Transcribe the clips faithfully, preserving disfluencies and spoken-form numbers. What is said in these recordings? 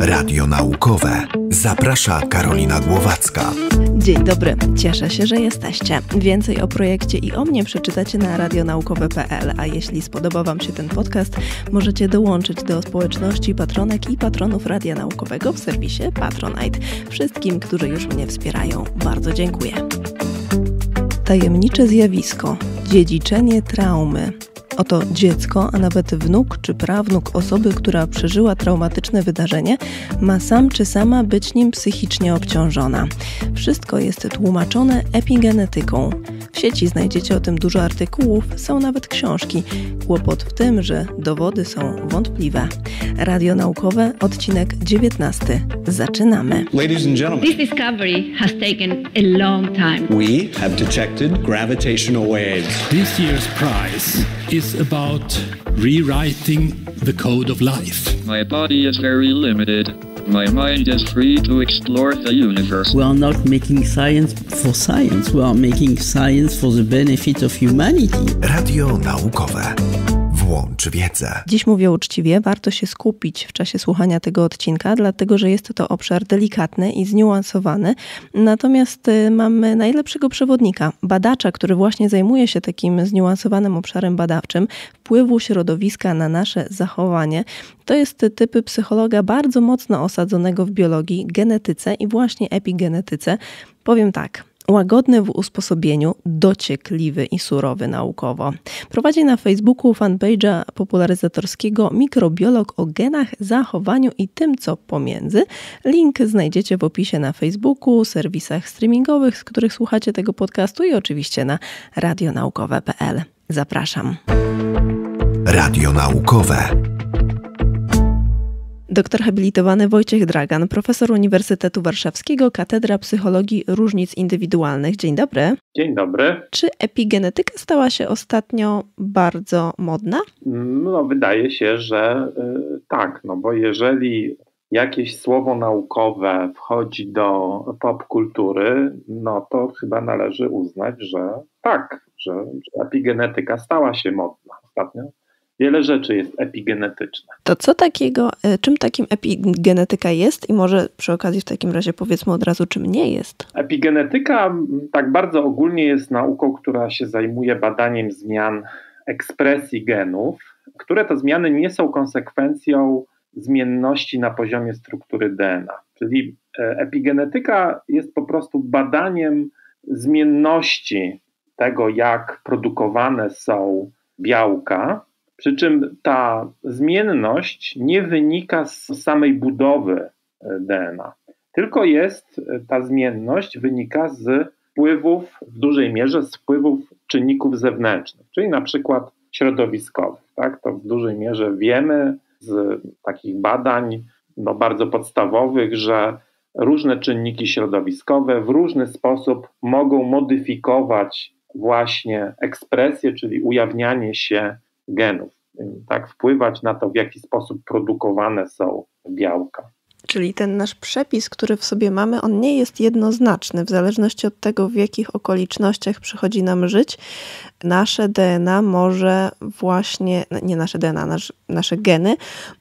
Radio naukowe. Zaprasza Karolina Głowacka. Dzień dobry, cieszę się, że jesteście. Więcej o projekcie i o mnie przeczytacie na radionaukowe kropka pe el, a jeśli spodoba Wam się ten podcast, możecie dołączyć do społeczności patronek i patronów Radia Naukowego w serwisie Patronite. Wszystkim, którzy już mnie wspierają, bardzo dziękuję. Tajemnicze zjawisko. Dziedziczenie traumy. Oto dziecko, a nawet wnuk czy prawnuk osoby, która przeżyła traumatyczne wydarzenie, ma sam czy sama być nim psychicznie obciążona. Wszystko jest tłumaczone epigenetyką. W sieci znajdziecie o tym dużo artykułów, są nawet książki. Kłopot w tym, że dowody są wątpliwe. Radio Naukowe, odcinek dziewiętnasty. Zaczynamy. Ladies and gentlemen, this discovery has taken a long time. We have detected gravitational waves. This year's prize is about rewriting the code of life. My body is very limited. My mind is free to explore the universe. We are not making science for science. We are making science for the benefit of humanity. Radio naukowe. Włącz wiedzę. Dziś mówię uczciwie, warto się skupić w czasie słuchania tego odcinka, dlatego że jest to obszar delikatny i zniuansowany. Natomiast mamy najlepszego przewodnika, badacza, który właśnie zajmuje się takim zniuansowanym obszarem badawczym wpływu środowiska na nasze zachowanie. To jest typ psychologa bardzo mocno osadzonego w biologii, genetyce i właśnie epigenetyce. Powiem tak. Łagodny w usposobieniu, dociekliwy i surowy naukowo. Prowadzi na Facebooku fanpage'a popularyzatorskiego Mikrobiolog o genach, zachowaniu i tym, co pomiędzy. Link znajdziecie w opisie na Facebooku, serwisach streamingowych, z których słuchacie tego podcastu i oczywiście na radionaukowe kropka pe el. Zapraszam. Radio naukowe. Doktor habilitowany Wojciech Dragan, profesor Uniwersytetu Warszawskiego, Katedra Psychologii Różnic Indywidualnych. Dzień dobry. Dzień dobry. Czy epigenetyka stała się ostatnio bardzo modna? No, wydaje się, że y, tak, no bo jeżeli jakieś słowo naukowe wchodzi do popkultury, no to chyba należy uznać, że tak, że, że epigenetyka stała się modna ostatnio. Wiele rzeczy jest epigenetyczne. To co takiego, czym takim epigenetyka jest i może przy okazji w takim razie powiedzmy od razu, czym nie jest? Epigenetyka tak bardzo ogólnie jest nauką, która się zajmuje badaniem zmian ekspresji genów, które to zmiany nie są konsekwencją zmienności na poziomie struktury D N A. Czyli epigenetyka jest po prostu badaniem zmienności tego, jak produkowane są białka. Przy czym ta zmienność nie wynika z samej budowy D N A, tylko jest, ta zmienność wynika z wpływów, w dużej mierze z wpływów czynników zewnętrznych, czyli na przykład środowiskowych. Tak? To w dużej mierze wiemy z takich badań no, bardzo podstawowych, że różne czynniki środowiskowe w różny sposób mogą modyfikować właśnie ekspresję, czyli ujawnianie się genów, tak, wpływać na to, w jaki sposób produkowane są białka. Czyli ten nasz przepis, który w sobie mamy, on nie jest jednoznaczny. W zależności od tego, w jakich okolicznościach przychodzi nam żyć, nasze D N A może właśnie, nie nasze D N A, nasz, nasze geny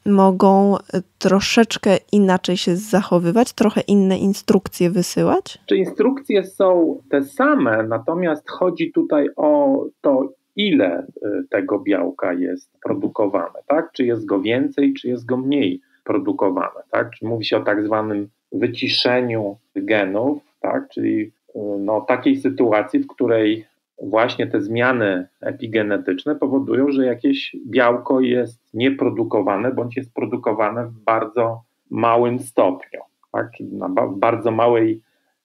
mogą troszeczkę inaczej się zachowywać, trochę inne instrukcje wysyłać? Czy instrukcje są te same, natomiast chodzi tutaj o to, ile tego białka jest produkowane, tak? Czy jest go więcej, czy jest go mniej produkowane, tak? Czy mówi się o tak zwanym wyciszeniu genów, tak? Czyli no, takiej sytuacji, w której właśnie te zmiany epigenetyczne powodują, że jakieś białko jest nieprodukowane, bądź jest produkowane w bardzo małym stopniu, tak? Czyli na ba- w bardzo małej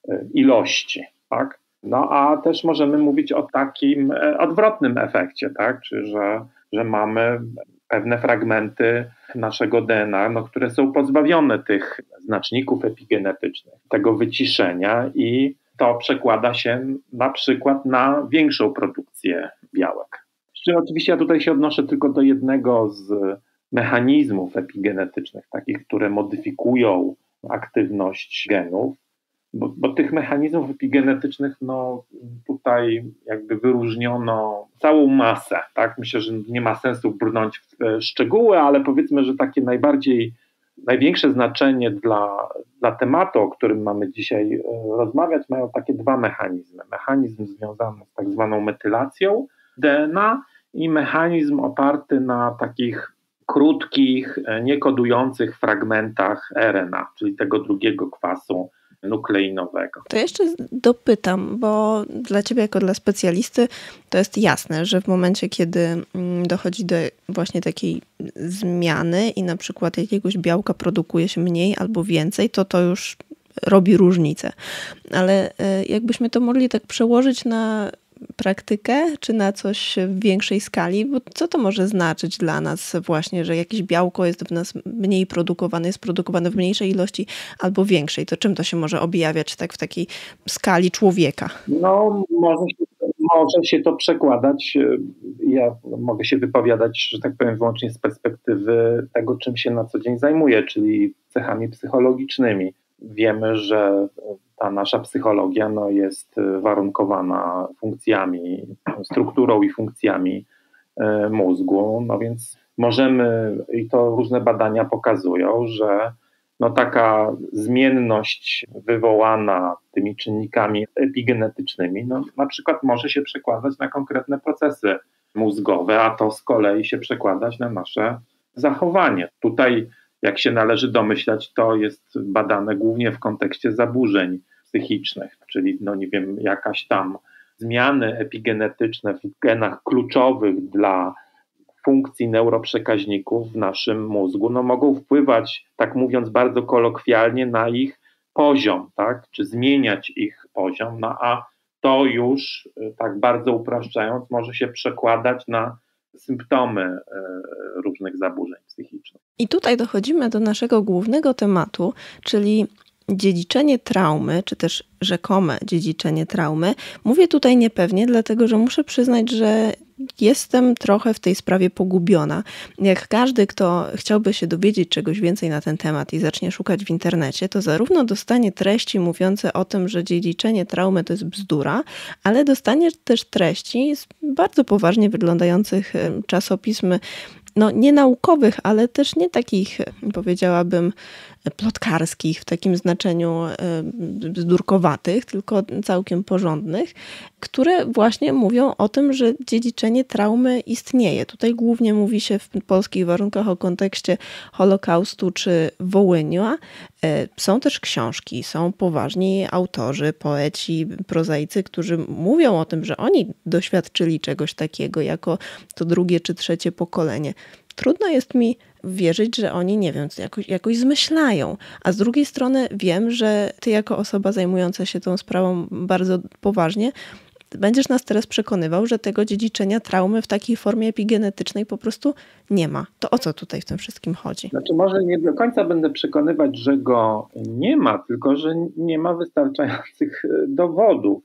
ilości, tak? No a też możemy mówić o takim odwrotnym efekcie, tak? Czy że, że mamy pewne fragmenty naszego D N A, no, które są pozbawione tych znaczników epigenetycznych, tego wyciszenia i to przekłada się na przykład na większą produkcję białek. Czyli oczywiście ja tutaj się odnoszę tylko do jednego z mechanizmów epigenetycznych, takich, które modyfikują aktywność genów. Bo, bo tych mechanizmów epigenetycznych no, tutaj jakby wyróżniono całą masę. Tak? Myślę, że nie ma sensu brnąć w szczegóły, ale powiedzmy, że takie najbardziej największe znaczenie dla, dla tematu, o którym mamy dzisiaj rozmawiać, mają takie dwa mechanizmy. Mechanizm związany z tak zwaną metylacją D N A i mechanizm oparty na takich krótkich, niekodujących fragmentach R N A, czyli tego drugiego kwasu nukleinowego. To jeszcze dopytam, bo dla Ciebie jako dla specjalisty to jest jasne, że w momencie, kiedy dochodzi do właśnie takiej zmiany i na przykład jakiegoś białka produkuje się mniej albo więcej, to to już robi różnicę. Ale jakbyśmy to mogli tak przełożyć na praktykę, czy na coś w większej skali, bo co to może znaczyć dla nas właśnie, że jakieś białko jest w nas mniej produkowane, jest produkowane w mniejszej ilości albo większej, to czym to się może objawiać tak w takiej skali człowieka? No, może się, może się to przekładać, ja mogę się wypowiadać, że tak powiem, wyłącznie z perspektywy tego, czym się na co dzień zajmuję, czyli cechami psychologicznymi. Wiemy, że ta nasza psychologia no, jest warunkowana funkcjami, strukturą i funkcjami mózgu, no więc możemy, i to różne badania pokazują, że no, taka zmienność wywołana tymi czynnikami epigenetycznymi no, na przykład może się przekładać na konkretne procesy mózgowe, a to z kolei się przekładać na nasze zachowanie. Tutaj, jak się należy domyślać, to jest badane głównie w kontekście zaburzeń psychicznych, czyli no nie wiem, jakaś tam zmiany epigenetyczne w genach kluczowych dla funkcji neuroprzekaźników w naszym mózgu, no mogą wpływać, tak mówiąc bardzo kolokwialnie, na ich poziom, tak, czy zmieniać ich poziom, no a to już, tak bardzo upraszczając, może się przekładać na symptomy różnych zaburzeń psychicznych. I tutaj dochodzimy do naszego głównego tematu, czyli dziedziczenie traumy, czy też rzekome dziedziczenie traumy. Mówię tutaj niepewnie, dlatego że muszę przyznać, że jestem trochę w tej sprawie pogubiona. Jak każdy, kto chciałby się dowiedzieć czegoś więcej na ten temat i zacznie szukać w internecie, to zarówno dostanie treści mówiące o tym, że dziedziczenie traumy to jest bzdura, ale dostanie też treści z bardzo poważnie wyglądających czasopism, no nie naukowych, ale też nie takich, powiedziałabym, plotkarskich w takim znaczeniu bzdurkowatych, tylko całkiem porządnych, które właśnie mówią o tym, że dziedziczenie traumy istnieje. Tutaj głównie mówi się w polskich warunkach o kontekście Holokaustu czy Wołynia. Są też książki, są poważni autorzy, poeci, prozaicy, którzy mówią o tym, że oni doświadczyli czegoś takiego jako to drugie czy trzecie pokolenie. Trudno jest mi wierzyć, że oni, nie wiem, jakoś, jakoś zmyślają. A z drugiej strony wiem, że ty jako osoba zajmująca się tą sprawą bardzo poważnie, będziesz nas teraz przekonywał, że tego dziedziczenia traumy w takiej formie epigenetycznej po prostu nie ma. To o co tutaj w tym wszystkim chodzi? Znaczy może nie do końca będę przekonywać, że go nie ma, tylko że nie ma wystarczających dowodów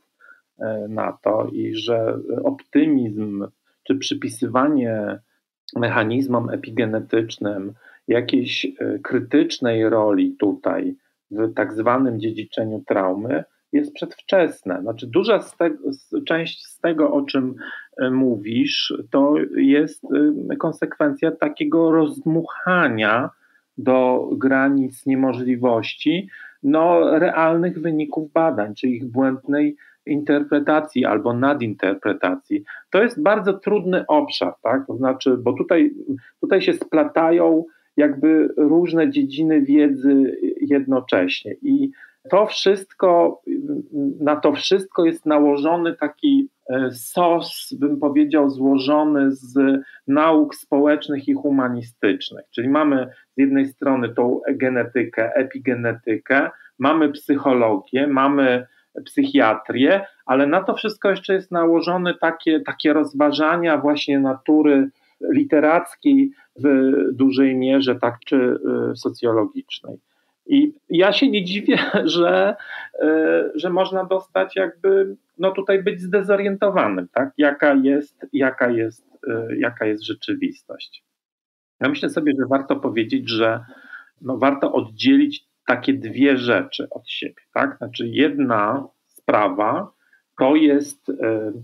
na to i że optymizm czy przypisywanie mechanizmom epigenetycznym jakiejś krytycznej roli tutaj w tak zwanym dziedziczeniu traumy jest przedwczesne. Znaczy duża z tego, część z tego, o czym mówisz, to jest konsekwencja takiego rozdmuchania do granic niemożliwości no, realnych wyników badań, czy ich błędnej interpretacji albo nadinterpretacji. To jest bardzo trudny obszar, tak? To znaczy, bo tutaj, tutaj się splatają jakby różne dziedziny wiedzy jednocześnie i to wszystko, na to wszystko jest nałożony taki sos, bym powiedział, złożony z nauk społecznych i humanistycznych. Czyli mamy z jednej strony tą genetykę, epigenetykę, mamy psychologię, mamy psychiatrię, ale na to wszystko jeszcze jest nałożone takie, takie rozważania właśnie natury literackiej w dużej mierze, tak, czy socjologicznej. I ja się nie dziwię, że, że można dostać jakby, no tutaj być zdezorientowanym, tak? Jaka jest, jaka jest, jaka jest rzeczywistość. Ja myślę sobie, że warto powiedzieć, że no warto oddzielić takie dwie rzeczy od siebie, tak? Znaczy jedna sprawa to jest,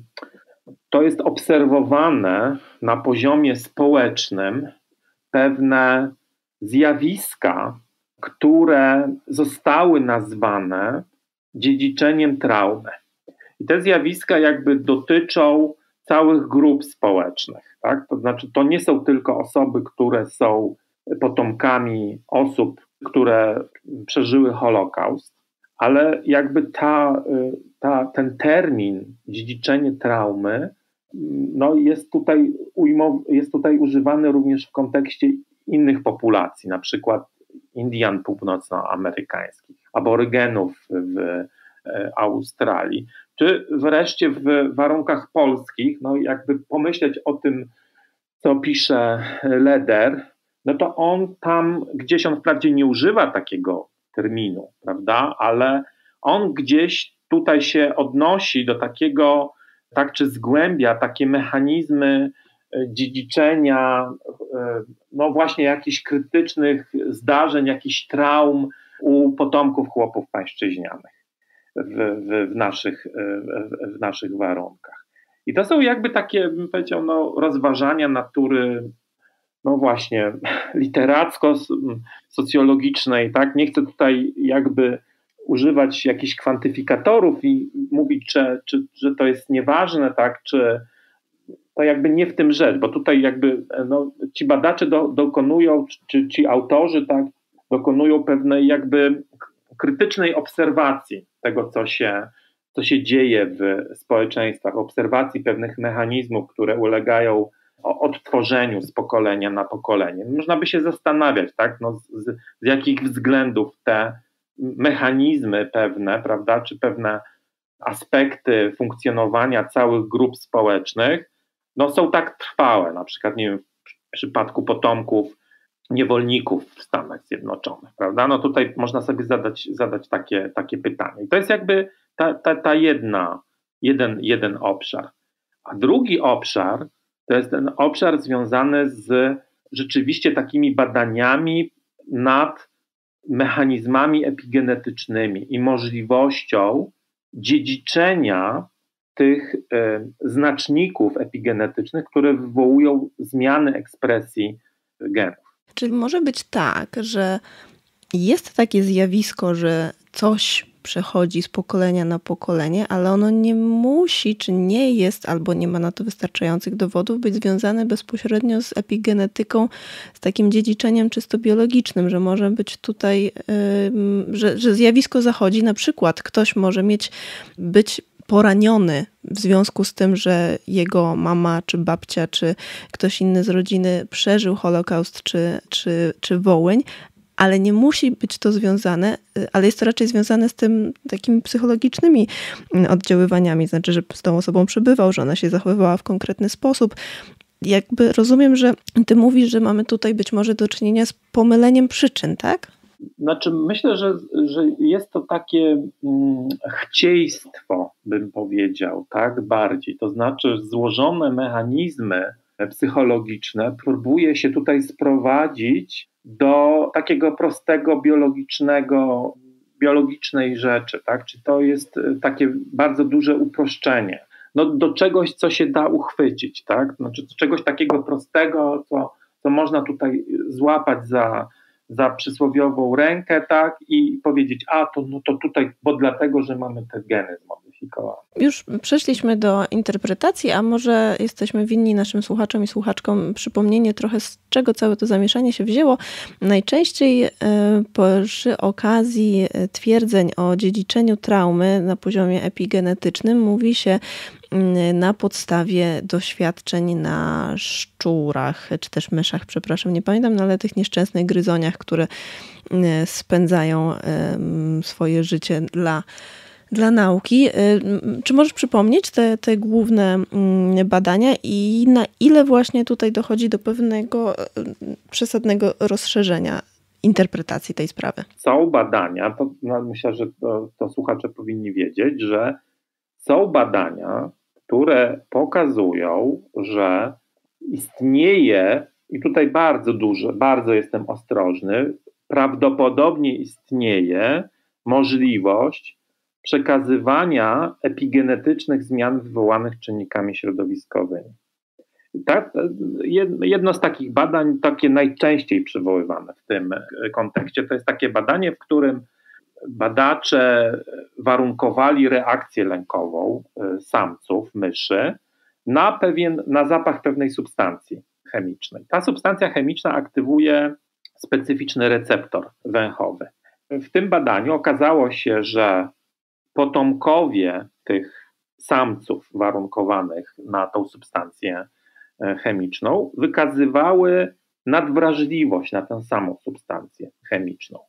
to jest obserwowane na poziomie społecznym pewne zjawiska, które zostały nazwane dziedziczeniem traumy. I te zjawiska jakby dotyczą całych grup społecznych. Tak? To znaczy, to nie są tylko osoby, które są potomkami osób, które przeżyły Holokaust, ale jakby ta, ta, ten termin dziedziczenie traumy no jest, tutaj ujmow, jest tutaj używany również w kontekście innych populacji, na przykład Indian północnoamerykańskich, aborygenów w Australii, czy wreszcie w warunkach polskich, no jakby pomyśleć o tym, co pisze Leder, no to on tam gdzieś, on wprawdzie nie używa takiego terminu, prawda, ale on gdzieś tutaj się odnosi do takiego, tak czy zgłębia takie mechanizmy dziedziczenia, no właśnie jakichś krytycznych zdarzeń, jakichś traum u potomków chłopów pańszczyźnianych w, w, w, naszych, w, w naszych warunkach. I to są jakby takie, bym powiedział, no, rozważania natury, no właśnie, literacko-socjologicznej, tak? Nie chcę tutaj jakby używać jakichś kwantyfikatorów i mówić, czy, czy, że to jest nieważne, tak? Czy to jakby nie w tym rzecz, bo tutaj jakby no, ci badacze do, dokonują, czy ci autorzy, tak, dokonują pewnej jakby krytycznej obserwacji tego, co się, co się dzieje w społeczeństwach, obserwacji pewnych mechanizmów, które ulegają odtworzeniu z pokolenia na pokolenie. Można by się zastanawiać, tak, no, z, z jakich względów te mechanizmy pewne, prawda, czy pewne aspekty funkcjonowania całych grup społecznych no, są tak trwałe, na przykład nie wiem, w przypadku potomków niewolników w Stanach Zjednoczonych, prawda? No tutaj można sobie zadać, zadać takie, takie pytanie. I to jest jakby ta, ta, ta jedna, jeden, jeden obszar. A drugi obszar to jest ten obszar związany z rzeczywiście takimi badaniami nad mechanizmami epigenetycznymi i możliwością dziedziczenia tych y, znaczników epigenetycznych, które wywołują zmiany ekspresji genów. Czy może być tak, że jest takie zjawisko, że coś przechodzi z pokolenia na pokolenie, ale ono nie musi, czy nie jest, albo nie ma na to wystarczających dowodów, być związane bezpośrednio z epigenetyką, z takim dziedziczeniem czysto biologicznym, że może być tutaj, yy, że, że zjawisko zachodzi, na przykład ktoś może mieć, być poraniony w związku z tym, że jego mama, czy babcia, czy ktoś inny z rodziny przeżył Holokaust, czy, czy, czy Wołyń, ale nie musi być to związane, ale jest to raczej związane z tym takimi psychologicznymi oddziaływaniami, znaczy, że z tą osobą przebywał, że ona się zachowywała w konkretny sposób. Jakby rozumiem, że ty mówisz, że mamy tutaj być może do czynienia z pomyleniem przyczyn, tak? Znaczy myślę, że, że jest to takie mm, chcieństwo, bym powiedział, tak, bardziej. To znaczy złożone mechanizmy psychologiczne próbuje się tutaj sprowadzić do takiego prostego biologicznego, biologicznej rzeczy, tak? Czy to jest takie bardzo duże uproszczenie, no, do czegoś, co się da uchwycić, tak? Znaczy czegoś takiego prostego, co, co można tutaj złapać za, za przysłowiową rękę, tak? I powiedzieć, a to, no to tutaj, bo dlatego, że mamy te geny zmodyfikowane. Już przeszliśmy do interpretacji, a może jesteśmy winni naszym słuchaczom i słuchaczkom przypomnienie trochę, z czego całe to zamieszanie się wzięło. Najczęściej przy okazji twierdzeń o dziedziczeniu traumy na poziomie epigenetycznym mówi się na podstawie doświadczeń na szczurach, czy też myszach, przepraszam, nie pamiętam, no ale tych nieszczęsnych gryzoniach, które spędzają swoje życie dla Dla nauki. Czy możesz przypomnieć te, te główne badania i na ile właśnie tutaj dochodzi do pewnego przesadnego rozszerzenia interpretacji tej sprawy? Są badania, to no, myślę, że to, to słuchacze powinni wiedzieć, że są badania, które pokazują, że istnieje, i tutaj bardzo duże, bardzo jestem ostrożny, prawdopodobnie istnieje możliwość przekazywania epigenetycznych zmian wywołanych czynnikami środowiskowymi. Tak, jedno z takich badań, takie najczęściej przywoływane w tym kontekście, to jest takie badanie, w którym badacze warunkowali reakcję lękową samców myszy na, pewien, na zapach pewnej substancji chemicznej. Ta substancja chemiczna aktywuje specyficzny receptor węchowy. W tym badaniu okazało się, że potomkowie tych samców warunkowanych na tą substancję chemiczną wykazywały nadwrażliwość na tę samą substancję chemiczną.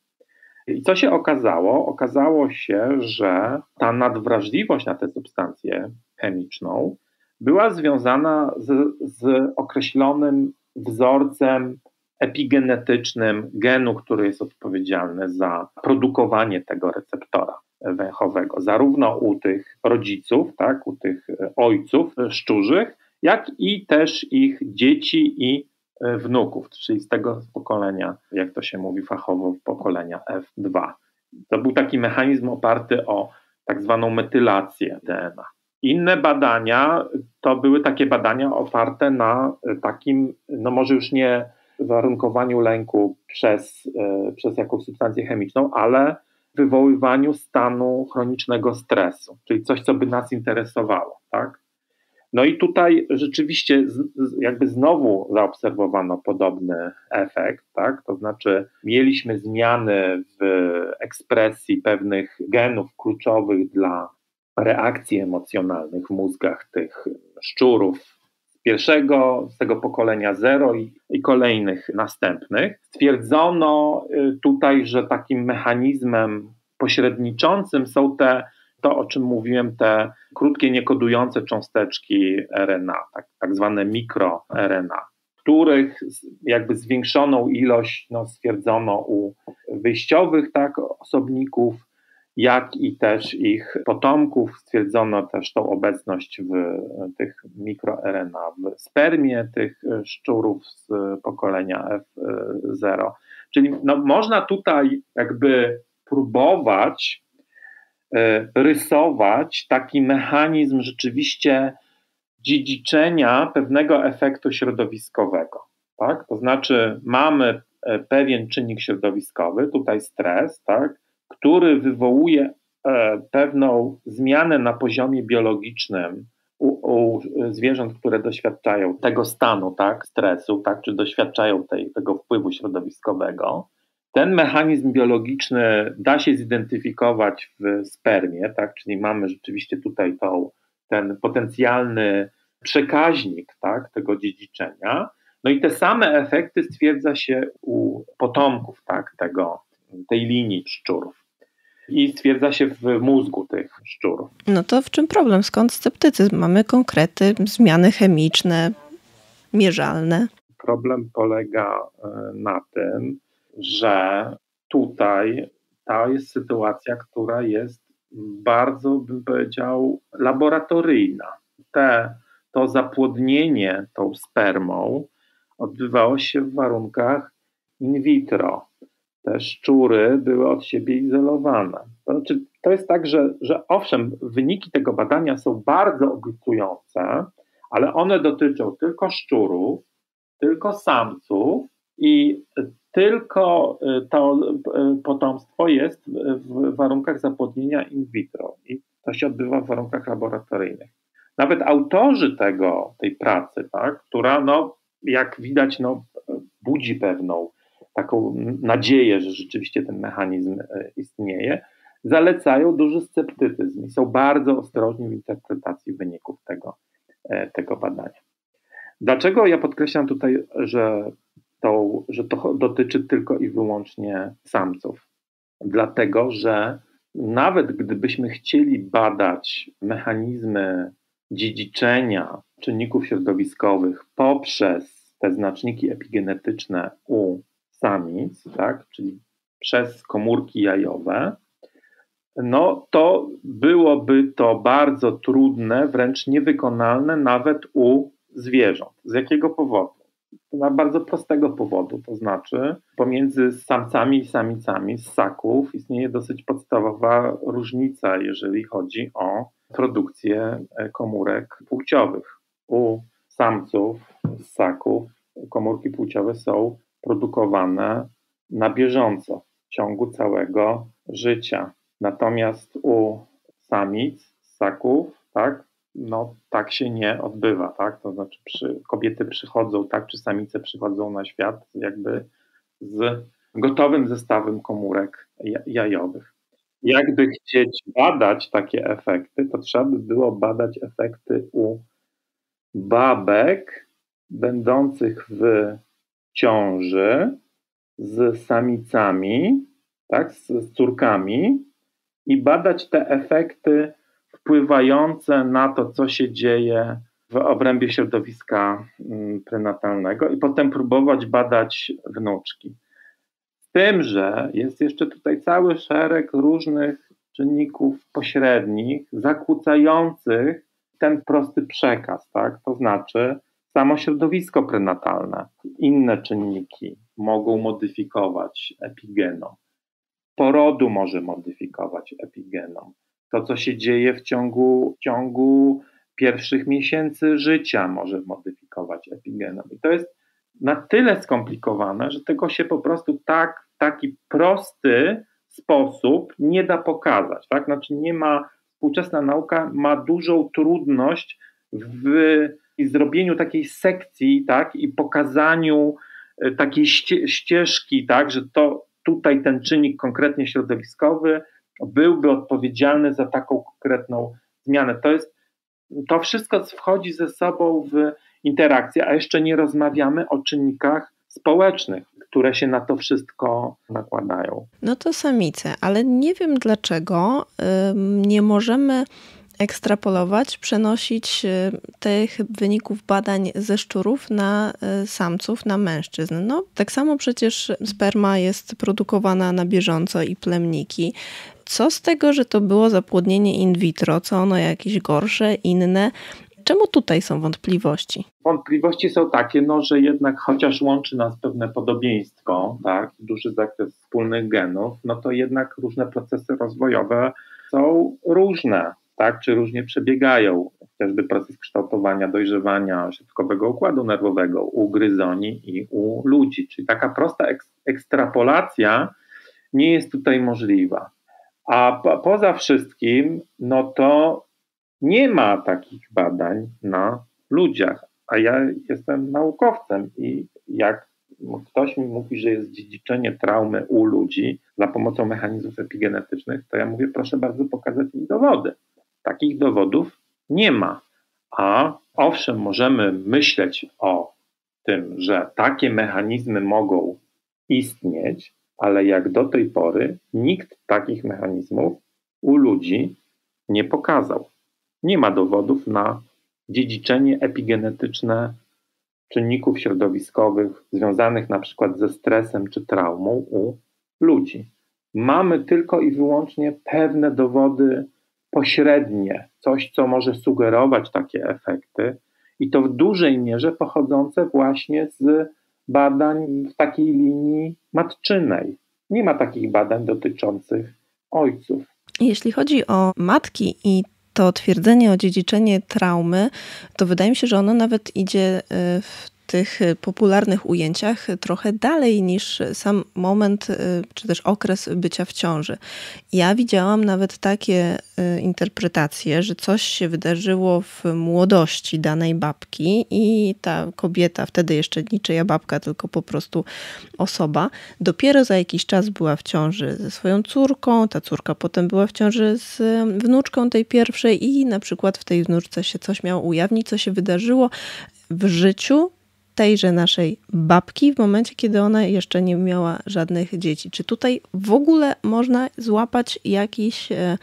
I co się okazało? Okazało się, że ta nadwrażliwość na tę substancję chemiczną była związana z, z określonym wzorcem epigenetycznym genu, który jest odpowiedzialny za produkowanie tego receptora węchowego, zarówno u tych rodziców, tak, u tych ojców szczurzych, jak i też ich dzieci i wnuków, czyli z tego pokolenia, jak to się mówi fachowo, pokolenia F dwa. To był taki mechanizm oparty o tak zwaną metylację D N A. Inne badania to były takie badania oparte na takim, no może już nie warunkowaniu lęku przez, przez jakąś substancję chemiczną, ale wywoływaniu stanu chronicznego stresu, czyli coś, co by nas interesowało, tak? No i tutaj rzeczywiście jakby znowu zaobserwowano podobny efekt, tak? To znaczy mieliśmy zmiany w ekspresji pewnych genów kluczowych dla reakcji emocjonalnych w mózgach tych szczurów z pierwszego, z tego pokolenia zero i, i kolejnych następnych. Stwierdzono tutaj, że takim mechanizmem pośredniczącym są te, to o czym mówiłem, te krótkie niekodujące cząsteczki R N A, tak, tak zwane mikro-R N A, których jakby zwiększoną ilość no, stwierdzono u wyjściowych tak, osobników, jak i też ich potomków. Stwierdzono też tą obecność w tych mikro-R N A w spermie tych szczurów z pokolenia F zero. Czyli no, można tutaj jakby próbować rysować taki mechanizm rzeczywiście dziedziczenia pewnego efektu środowiskowego. Tak? To znaczy mamy pewien czynnik środowiskowy, tutaj stres, tak? Który wywołuje pewną zmianę na poziomie biologicznym u, u zwierząt, które doświadczają tego stanu, tak? Stresu, tak? Czy doświadczają tej, tego wpływu środowiskowego. Ten mechanizm biologiczny da się zidentyfikować w spermie, tak? Czyli mamy rzeczywiście tutaj tą, ten potencjalny przekaźnik, tak? Tego dziedziczenia. No i te same efekty stwierdza się u potomków, tak? Tego, tej linii szczurów. I stwierdza się w mózgu tych szczurów. No to w czym problem? Skąd sceptycyzm? Mamy konkrety, zmiany chemiczne, mierzalne. Problem polega na tym, że tutaj ta jest sytuacja, która jest bardzo, bym powiedział, laboratoryjna. Te, to zapłodnienie tą spermą odbywało się w warunkach in vitro. Te szczury były od siebie izolowane. To znaczy, to jest tak, że, że owszem, wyniki tego badania są bardzo obiecujące, ale one dotyczą tylko szczurów, tylko samców i tylko to potomstwo jest w warunkach zapłodnienia in vitro i to się odbywa w warunkach laboratoryjnych. Nawet autorzy tego, tej pracy, tak, która no, jak widać no, budzi pewną taką nadzieję, że rzeczywiście ten mechanizm istnieje, zalecają duży sceptycyzm i są bardzo ostrożni w interpretacji wyników tego, tego badania. Dlaczego ja podkreślam tutaj, że To, że to dotyczy tylko i wyłącznie samców? Dlatego, że nawet gdybyśmy chcieli badać mechanizmy dziedziczenia czynników środowiskowych poprzez te znaczniki epigenetyczne u samic, tak, czyli przez komórki jajowe, no to byłoby to bardzo trudne, wręcz niewykonalne nawet u zwierząt. Z jakiego powodu? Na bardzo prostego powodu, to znaczy pomiędzy samcami i samicami ssaków istnieje dosyć podstawowa różnica, jeżeli chodzi o produkcję komórek płciowych. U samców z ssaków komórki płciowe są produkowane na bieżąco w ciągu całego życia. Natomiast u samic z ssaków, tak, no tak się nie odbywa, tak? To znaczy przy, kobiety przychodzą, tak, czy samice przychodzą na świat jakby z gotowym zestawem komórek jajowych. Jakby chcieć badać takie efekty, to trzeba by było badać efekty u babek będących w ciąży z samicami, tak, z córkami i badać te efekty wpływające na to, co się dzieje w obrębie środowiska prenatalnego i potem próbować badać wnuczki. Z tym, że jest jeszcze tutaj cały szereg różnych czynników pośrednich, zakłócających ten prosty przekaz, tak? To znaczy samo środowisko prenatalne, inne czynniki mogą modyfikować epigenom. Porodu może modyfikować epigenom. To, co się dzieje w ciągu, w ciągu pierwszych miesięcy życia, może modyfikować epigenom. I to jest na tyle skomplikowane, że tego się po prostu tak, w taki prosty sposób nie da pokazać. Tak? Znaczy nie ma, współczesna nauka ma dużą trudność w zrobieniu takiej sekcji, tak, i pokazaniu takiej ścieżki, tak, że to tutaj ten czynnik konkretnie środowiskowy byłby odpowiedzialny za taką konkretną zmianę. To jest, to wszystko wchodzi ze sobą w interakcję, a jeszcze nie rozmawiamy o czynnikach społecznych, które się na to wszystko nakładają. No to samice, ale nie wiem dlaczego ym, nie możemy ekstrapolować, przenosić tych wyników badań ze szczurów na samców, na mężczyzn. No, tak samo przecież sperma jest produkowana na bieżąco i plemniki. Co z tego, że to było zapłodnienie in vitro? Co ono jakieś gorsze, inne? Czemu tutaj są wątpliwości? Wątpliwości są takie, no, że jednak chociaż łączy nas pewne podobieństwo, tak, duży zakres wspólnych genów, no to jednak różne procesy rozwojowe są różne. Tak, czy różnie przebiegają, chociażby proces kształtowania, dojrzewania środkowego układu nerwowego u gryzoni i u ludzi. Czyli taka prosta ek- ekstrapolacja nie jest tutaj możliwa. A po, poza wszystkim, no to nie ma takich badań na ludziach. A ja jestem naukowcem i jak ktoś mi mówi, że jest dziedziczenie traumy u ludzi za pomocą mechanizmów epigenetycznych, to ja mówię, proszę bardzo pokazać mi dowody. Takich dowodów nie ma, a owszem, możemy myśleć o tym, że takie mechanizmy mogą istnieć, ale jak do tej pory nikt takich mechanizmów u ludzi nie pokazał. Nie ma dowodów na dziedziczenie epigenetyczne czynników środowiskowych związanych na przykład ze stresem czy traumą u ludzi. Mamy tylko i wyłącznie pewne dowody pośrednie, coś, co może sugerować takie efekty i to w dużej mierze pochodzące właśnie z badań w takiej linii matczynej. Nie ma takich badań dotyczących ojców. Jeśli chodzi o matki i to twierdzenie o dziedziczenie traumy, to wydaje mi się, że ono nawet idzie w tych popularnych ujęciach trochę dalej niż sam moment, czy też okres bycia w ciąży. Ja widziałam nawet takie interpretacje, że coś się wydarzyło w młodości danej babki i ta kobieta, wtedy jeszcze niczyja babka, tylko po prostu osoba, dopiero za jakiś czas była w ciąży ze swoją córką, ta córka potem była w ciąży z wnuczką tej pierwszej i na przykład w tej wnuczce się coś miało ujawnić, co się wydarzyło w życiu tejże naszej babki w momencie, kiedy ona jeszcze nie miała żadnych dzieci. Czy tutaj w ogóle można złapać jakiś e,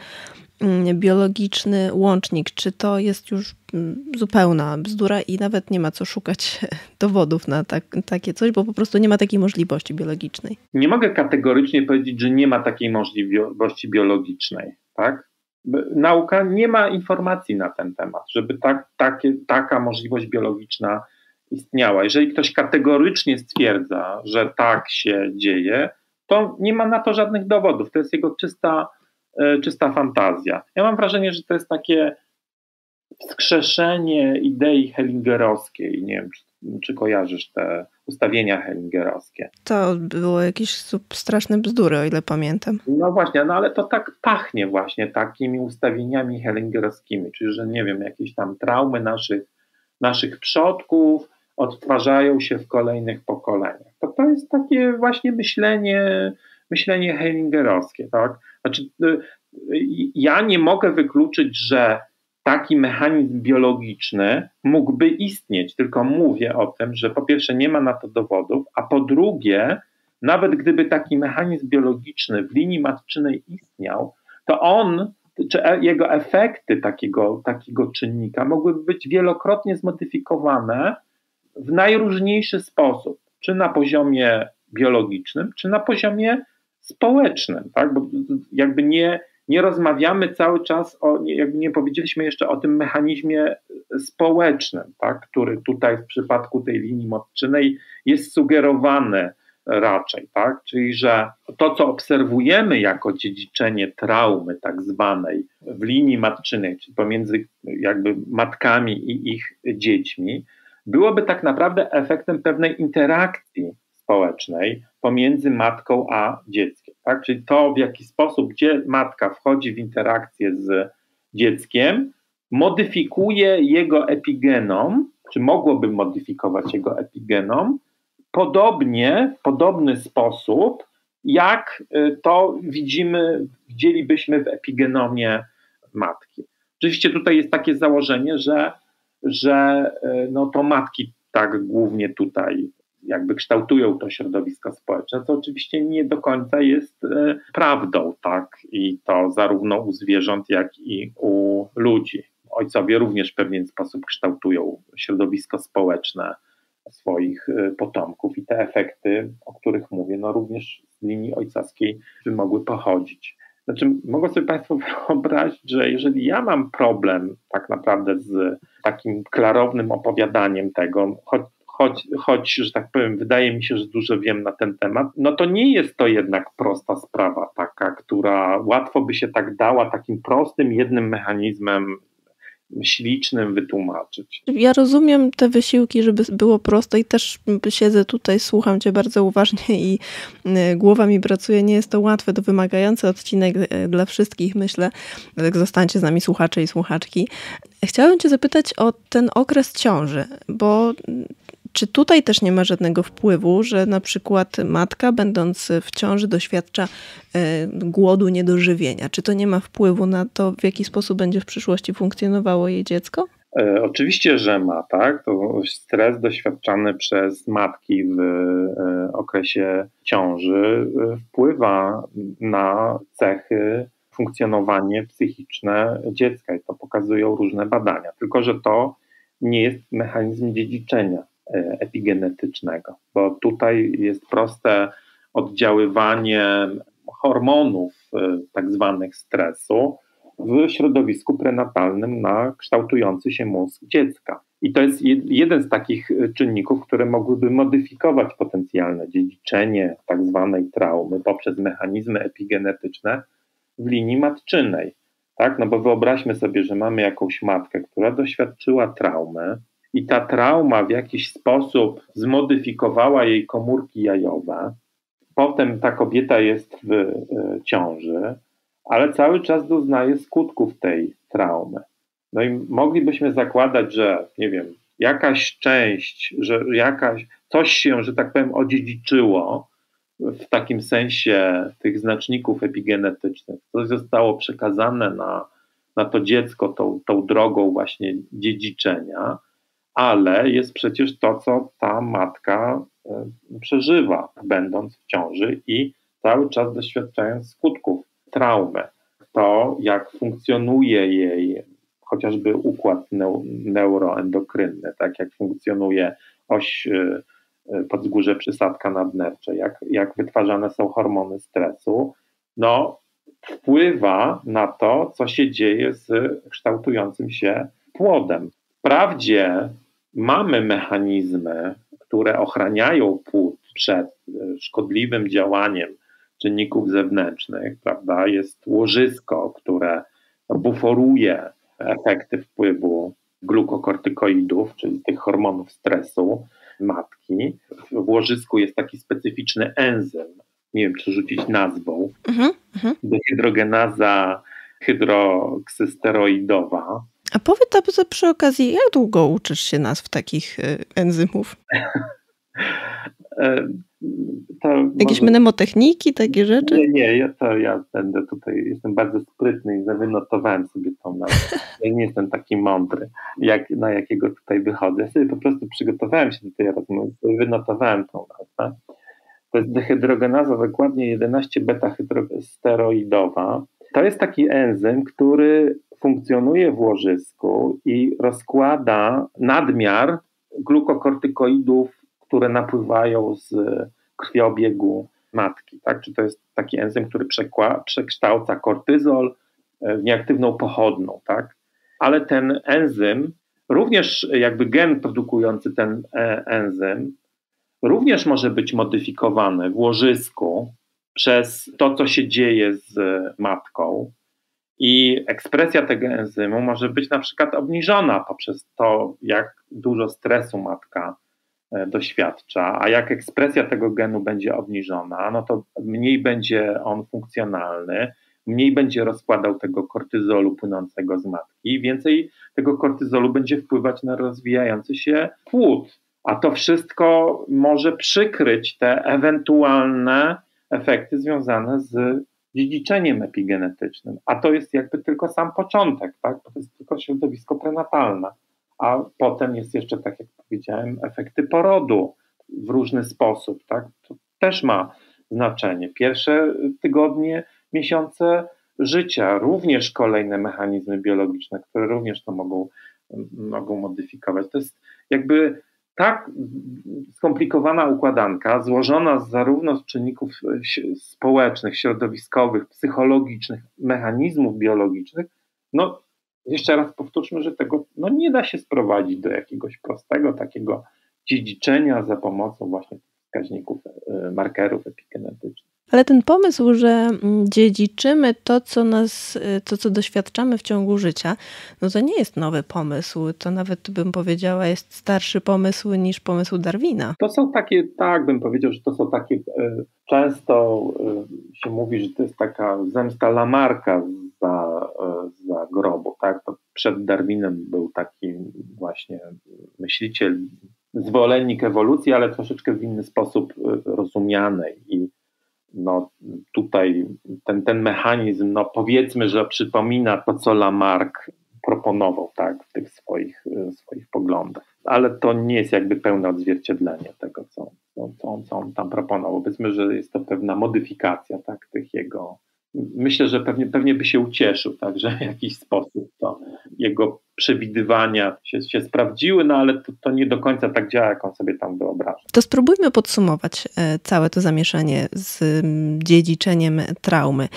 biologiczny łącznik? Czy to jest już zupełna bzdura i nawet nie ma co szukać dowodów na tak, takie coś, bo po prostu nie ma takiej możliwości biologicznej? Nie mogę kategorycznie powiedzieć, że nie ma takiej możliwości biologicznej, tak? Nauka nie ma informacji na ten temat, żeby tak, takie, taka możliwość biologiczna istniała. Jeżeli ktoś kategorycznie stwierdza, że tak się dzieje, to nie ma na to żadnych dowodów. To jest jego czysta, czysta fantazja. Ja mam wrażenie, że to jest takie wskrzeszenie idei hellingerowskiej. Nie wiem, czy, czy kojarzysz te ustawienia hellingerowskie. To było jakieś straszne bzdury, o ile pamiętam. No właśnie, no ale to tak pachnie właśnie takimi ustawieniami hellingerowskimi, czyli że nie wiem, jakieś tam traumy naszych, naszych przodków odtwarzają się w kolejnych pokoleniach. To, to jest takie właśnie myślenie, myślenie hellingerowskie, tak? Znaczy, ja nie mogę wykluczyć, że taki mechanizm biologiczny mógłby istnieć, tylko mówię o tym, że po pierwsze nie ma na to dowodów, a po drugie, nawet gdyby taki mechanizm biologiczny w linii matczynej istniał, to on, czy jego efekty takiego, takiego czynnika mogłyby być wielokrotnie zmodyfikowane w najróżniejszy sposób, czy na poziomie biologicznym, czy na poziomie społecznym, tak? Bo jakby nie Nie rozmawiamy cały czas, o, jakby nie powiedzieliśmy jeszcze o tym mechanizmie społecznym, tak, który tutaj w przypadku tej linii matczynej jest sugerowany raczej, tak, czyli że to, co obserwujemy jako dziedziczenie traumy tak zwanej w linii matczynej, czyli pomiędzy jakby matkami i ich dziećmi, byłoby tak naprawdę efektem pewnej interakcji społecznej pomiędzy matką a dzieckiem. Tak? Czyli to, w jaki sposób, gdzie matka wchodzi w interakcję z dzieckiem, modyfikuje jego epigenom, czy mogłoby modyfikować jego epigenom, podobnie, w podobny sposób, jak to widzimy, widzielibyśmy w epigenomie matki. Oczywiście tutaj jest takie założenie, że, że no to matki tak głównie tutaj jakby kształtują to środowisko społeczne, co oczywiście nie do końca jest e, prawdą, tak, i to zarówno u zwierząt, jak i u ludzi. Ojcowie również w pewien sposób kształtują środowisko społeczne swoich e, potomków i te efekty, o których mówię, no również z linii ojcowskiej by mogły pochodzić. Znaczy, mogą sobie Państwo wyobrazić, że jeżeli ja mam problem tak naprawdę z takim klarownym opowiadaniem tego, choć Choć, choć, że tak powiem, wydaje mi się, że dużo wiem na ten temat, no to nie jest to jednak prosta sprawa taka, która łatwo by się tak dała takim prostym, jednym mechanizmem ślicznym wytłumaczyć. Ja rozumiem te wysiłki, żeby było prosto i też siedzę tutaj, słucham Cię bardzo uważnie i głowa mi pracuje. Nie jest to łatwe, to wymagający odcinek dla wszystkich, myślę. Tak zostańcie z nami słuchacze i słuchaczki. Chciałabym Cię zapytać o ten okres ciąży, bo czy tutaj też nie ma żadnego wpływu, że na przykład matka, będąc w ciąży, doświadcza y, głodu, niedożywienia? Czy to nie ma wpływu na to, w jaki sposób będzie w przyszłości funkcjonowało jej dziecko? E, oczywiście, że ma, tak. To stres doświadczany przez matki w e, okresie ciąży e, wpływa na cechy, funkcjonowanie psychiczne dziecka i to pokazują różne badania. Tylko że to nie jest mechanizm dziedziczenia epigenetycznego, bo tutaj jest proste oddziaływanie hormonów tak zwanych stresu w środowisku prenatalnym na kształtujący się mózg dziecka. I to jest jeden z takich czynników, które mogłyby modyfikować potencjalne dziedziczenie tak zwanej traumy poprzez mechanizmy epigenetyczne w linii matczynej. Tak? No bo wyobraźmy sobie, że mamy jakąś matkę, która doświadczyła traumy, i ta trauma w jakiś sposób zmodyfikowała jej komórki jajowe. Potem ta kobieta jest w y, ciąży, ale cały czas doznaje skutków tej traumy. No i moglibyśmy zakładać, że nie wiem, jakaś część, że jakaś, coś się, że tak powiem, odziedziczyło w takim sensie tych znaczników epigenetycznych. Coś zostało przekazane na, na to dziecko tą, tą drogą właśnie dziedziczenia, ale jest przecież to, co ta matka przeżywa, będąc w ciąży i cały czas doświadczając skutków traumy. To, jak funkcjonuje jej chociażby układ neuroendokrynny, tak jak funkcjonuje oś podzgórze przysadka nadnercze, jak, jak wytwarzane są hormony stresu, no wpływa na to, co się dzieje z kształtującym się płodem. Wprawdzie mamy mechanizmy, które ochraniają płód przed szkodliwym działaniem czynników zewnętrznych, prawda? Jest łożysko, które buforuje efekty wpływu glukokortykoidów, czyli tych hormonów stresu matki. W łożysku jest taki specyficzny enzym, nie wiem czy rzucić nazwą, mhm, dehydrogenaza hydroksysteroidowa. A powiedz tam przy okazji, jak długo uczysz się nazw takich enzymów? To Jakieś może... mnemotechniki, takie rzeczy? Nie, nie, ja, to ja będę tutaj, jestem bardzo sprytny i wynotowałem sobie tą nazwę. Ja nie jestem taki mądry, jak, na jakiego tutaj wychodzę. Ja sobie po prostu przygotowałem się do tej rozmowy, wynotowałem tą nazwę. To jest dehydrogenaza, dokładnie jedenaście beta-hydrosteroidowa. To jest taki enzym, który funkcjonuje w łożysku i rozkłada nadmiar glukokortykoidów, które napływają z krwiobiegu matki. Tak? Czy to jest taki enzym, który przekła- przekształca kortyzol w nieaktywną pochodną. Tak? Ale ten enzym, również jakby gen produkujący ten enzym, również może być modyfikowany w łożysku przez to, co się dzieje z matką. I ekspresja tego enzymu może być na przykład obniżona poprzez to, jak dużo stresu matka doświadcza, a jak ekspresja tego genu będzie obniżona, no to mniej będzie on funkcjonalny, mniej będzie rozkładał tego kortyzolu płynącego z matki, więcej tego kortyzolu będzie wpływać na rozwijający się płód. A to wszystko może przykryć te ewentualne efekty związane z dziedziczeniem epigenetycznym. A to jest jakby tylko sam początek, tak? Bo to jest tylko środowisko prenatalne. A potem jest jeszcze, tak jak powiedziałem, efekty porodu w różny sposób. Tak? To też ma znaczenie. Pierwsze tygodnie, miesiące życia, również kolejne mechanizmy biologiczne, które również to mogą, mogą modyfikować. To jest jakby tak skomplikowana układanka, złożona zarówno z czynników społecznych, środowiskowych, psychologicznych, mechanizmów biologicznych. No, jeszcze raz powtórzmy, że tego no, nie da się sprowadzić do jakiegoś prostego takiego dziedziczenia za pomocą właśnie wskaźników, markerów epigenetycznych. Ale ten pomysł, że dziedziczymy to, co nas, to, co doświadczamy w ciągu życia, no to nie jest nowy pomysł. To nawet bym powiedziała, jest starszy pomysł niż pomysł Darwina. To są takie, tak bym powiedział, że to są takie, często się mówi, że to jest taka zemsta Lamarcka za, za grobu, tak? To przed Darwinem był taki właśnie myśliciel, zwolennik ewolucji, ale troszeczkę w inny sposób rozumianej i no tutaj ten, ten mechanizm, no powiedzmy, że przypomina to, co Lamarck proponował, tak, w tych swoich, swoich poglądach. Ale to nie jest jakby pełne odzwierciedlenie tego, co, co, co on tam proponował. Powiedzmy, że jest to pewna modyfikacja, tak, tych jego... Myślę, że pewnie, pewnie by się ucieszył, tak, że w jakiś sposób to jego przewidywania się, się sprawdziły, no ale to, to nie do końca tak działa, jak on sobie tam wyobraża. To spróbujmy podsumować całe to zamieszanie z dziedziczeniem traumy.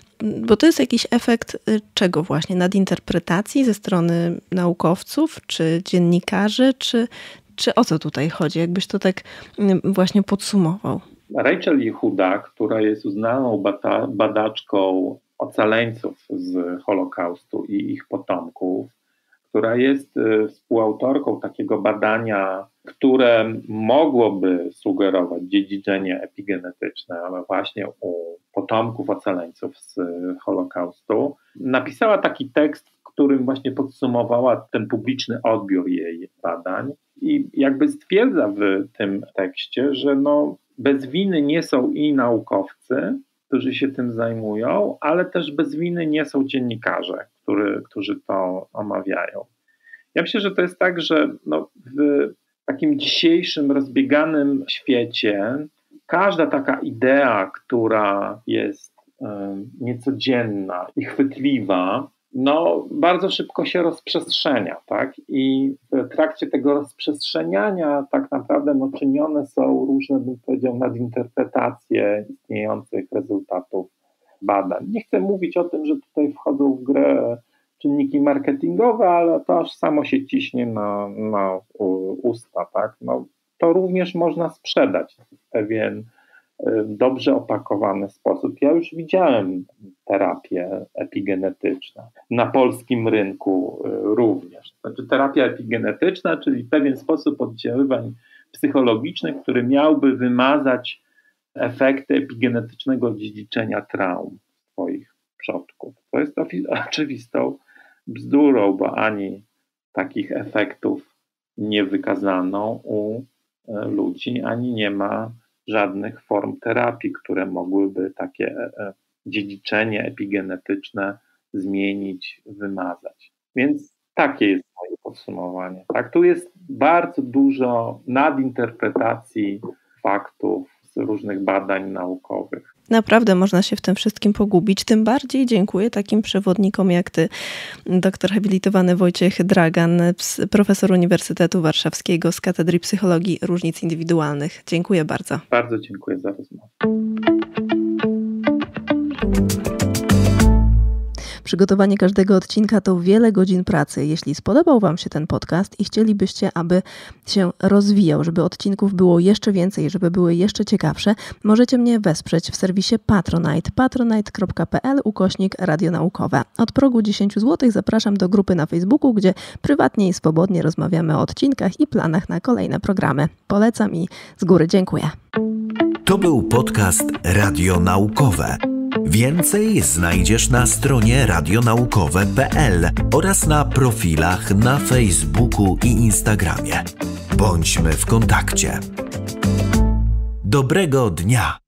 Bo to jest jakiś efekt czego właśnie? Nadinterpretacji ze strony naukowców, czy dziennikarzy, czy, czy o co tutaj chodzi? Jakbyś to tak właśnie podsumował? Rachel Yehuda, która jest uznaną bata, badaczką ocaleńców z Holokaustu i ich potomków, która jest współautorką takiego badania, które mogłoby sugerować dziedziczenie epigenetyczne, ale właśnie u potomków ocaleńców z Holokaustu, napisała taki tekst, w którym właśnie podsumowała ten publiczny odbiór jej badań i jakby stwierdza w tym tekście, że no bez winy nie są i naukowcy, którzy się tym zajmują, ale też bez winy nie są dziennikarze, który, którzy to omawiają. Ja myślę, że to jest tak, że no w takim dzisiejszym rozbieganym świecie każda taka idea, która jest y, niecodzienna i chwytliwa, no bardzo szybko się rozprzestrzenia, tak? I w trakcie tego rozprzestrzeniania tak naprawdę no, czynione są różne, bym powiedział, nadinterpretacje istniejących rezultatów badań. Nie chcę mówić o tym, że tutaj wchodzą w grę czynniki marketingowe, ale to aż samo się ciśnie na, na usta, tak? No, to również można sprzedać w pewien dobrze opakowany sposób. Ja już widziałem terapie epigenetyczne. Na polskim rynku również. Znaczy terapia epigenetyczna, czyli pewien sposób oddziaływań psychologicznych, który miałby wymazać efekty epigenetycznego dziedziczenia traum swoich przodków. To jest oczywistą bzdurą, bo ani takich efektów nie wykazano u ludzi, ani nie ma żadnych form terapii, które mogłyby takie dziedziczenie epigenetyczne zmienić, wymazać. Więc takie jest moje podsumowanie. Tak, tu jest bardzo dużo nadinterpretacji faktów z różnych badań naukowych. Naprawdę można się w tym wszystkim pogubić. Tym bardziej dziękuję takim przewodnikom jak ty, doktor habilitowany Wojciech Dragan, profesor Uniwersytetu Warszawskiego z Katedry Psychologii Różnic Indywidualnych. Dziękuję bardzo. Bardzo dziękuję za rozmowę. Przygotowanie każdego odcinka to wiele godzin pracy. Jeśli spodobał Wam się ten podcast i chcielibyście, aby się rozwijał, żeby odcinków było jeszcze więcej, żeby były jeszcze ciekawsze, możecie mnie wesprzeć w serwisie Patronite, patronite.pl ukośnik radionaukowe. Od progu dziesięć złotych zapraszam do grupy na Facebooku, gdzie prywatnie i swobodnie rozmawiamy o odcinkach i planach na kolejne programy. Polecam i z góry dziękuję. To był podcast Radionaukowe. Więcej znajdziesz na stronie radionaukowe kropka p l oraz na profilach na Facebooku i Instagramie. Bądźmy w kontakcie. Dobrego dnia!